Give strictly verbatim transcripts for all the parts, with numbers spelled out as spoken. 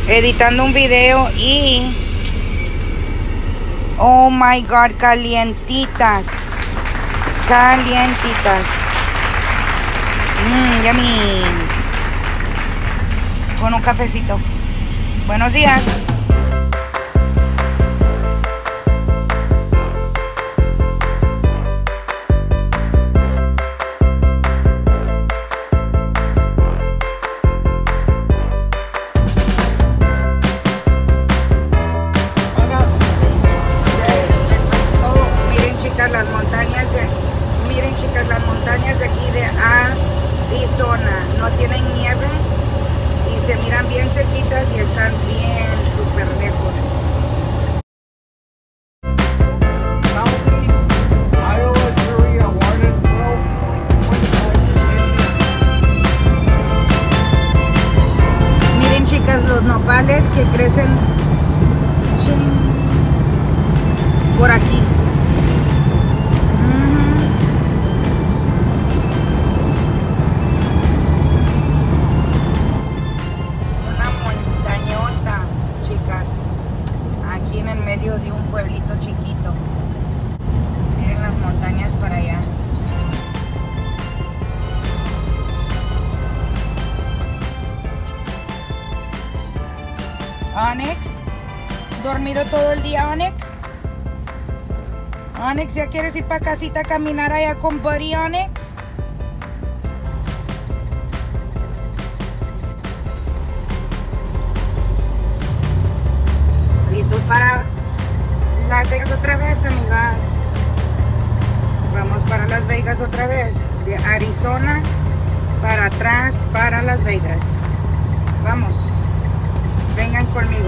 editando un video y oh my god, calientitas, calientitas. Mmm, yummy. Con un cafecito. Buenos días. Las montañas de, miren chicas, las montañas de aquí de Arizona no tienen nieve y se miran bien cerquitas y están bien súper lejos. Miren chicas los nopales que crecen por aquí. De un pueblito chiquito. Miren las montañas para allá. Onyx, ¿dormido todo el día, Onyx? Onyx, ¿ya quieres ir para casita a caminar allá con Buddy, Onyx? ¿Listos para Las Vegas otra vez, amigas? Vamos para Las Vegas otra vez. De Arizona para atrás para Las Vegas. Vamos. Vengan conmigo.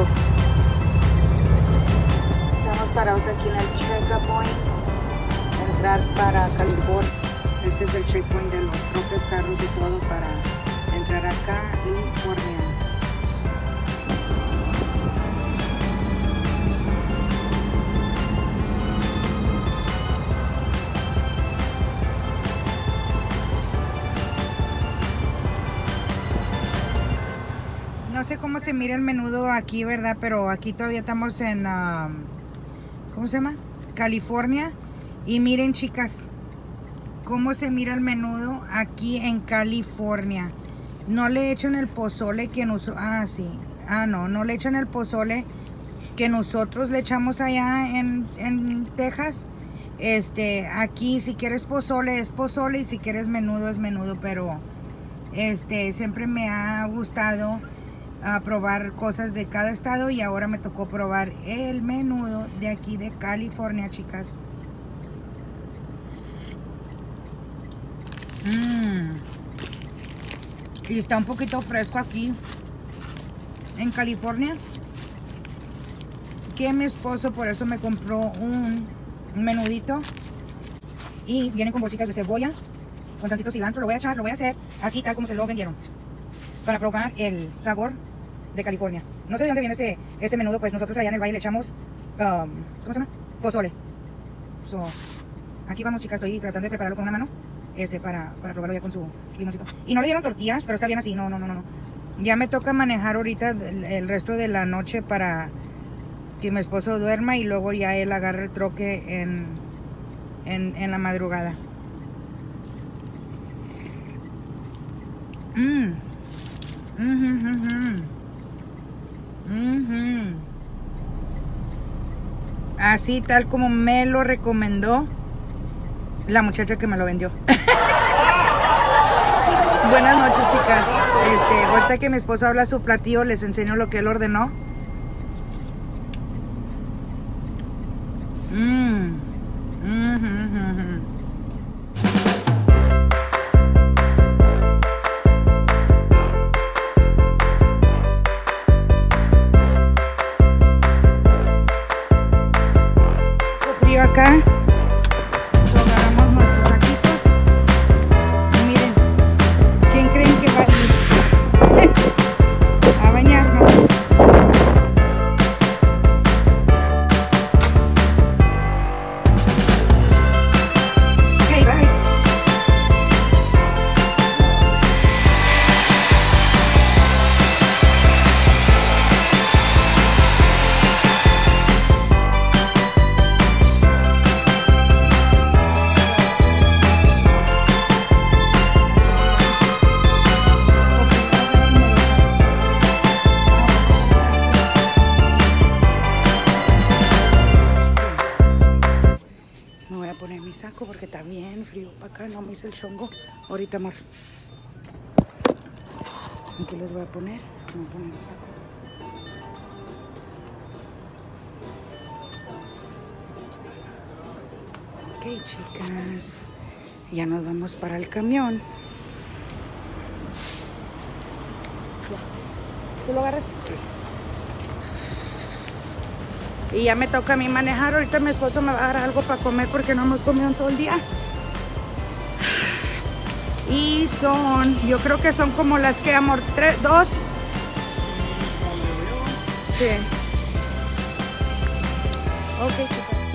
Estamos parados aquí en el checkpoint. Entrar para California. Este es el checkpoint de los troques, carros y todo para entrar a California. No sé cómo se mira el menudo aquí, ¿verdad? Pero aquí todavía estamos en, um, ¿cómo se llama? California. Y miren, chicas, cómo se mira el menudo aquí en California. No le echan el pozole que nosotros... Ah, sí. Ah, no, no le echan el pozole que nosotros le echamos allá en, en Texas. Este, aquí si quieres pozole es pozole y si quieres menudo es menudo. Pero, este, siempre me ha gustado a probar cosas de cada estado y ahora me tocó probar el menudo de aquí de California, chicas. Mm. Y está un poquito fresco aquí en California, que mi esposo por eso me compró un, un menudito y vienen con bolsitas de cebolla con tantito cilantro. Lo voy a echar, lo voy a hacer así tal como se lo vendieron para probar el sabor de California. No sé de dónde viene este, este menudo, pues nosotros allá en el valle le echamos, um, ¿cómo se llama? Pozole. So, aquí vamos, chicas, estoy tratando de prepararlo con una mano, este, para, para probarlo ya con su limoncito. Y no le dieron tortillas, pero está bien así, no, no, no, no. Ya me toca manejar ahorita el, el resto de la noche para que mi esposo duerma y luego ya él agarre el troque en, en, en la madrugada. Mmm. Mm-hmm, mm-hmm. Mm-hmm. Así tal como me lo recomendó la muchacha que me lo vendió. Buenas noches, chicas. Este, ahorita que mi esposo habla su platillo, les enseño lo que él ordenó. Mmm. Mm-hmm, mm-hmm. Acá so, agarramos nuestros saquitos y miren, ¿quién creen que va a ir a bañarnos? Ok, bye. bien frío para acá, no me hice el chongo. Ahorita, amor. Aquí les voy a poner. Voy a poner el saco. Ok, chicas. Ya nos vamos para el camión. ¿Tú lo agarras? Sí. Y ya me toca a mí manejar. Ahorita mi esposo me va a dar algo para comer porque no hemos comido en todo el día. Y son, yo creo que son como las que, amor, tres, dos. Sí. Ok, chicas.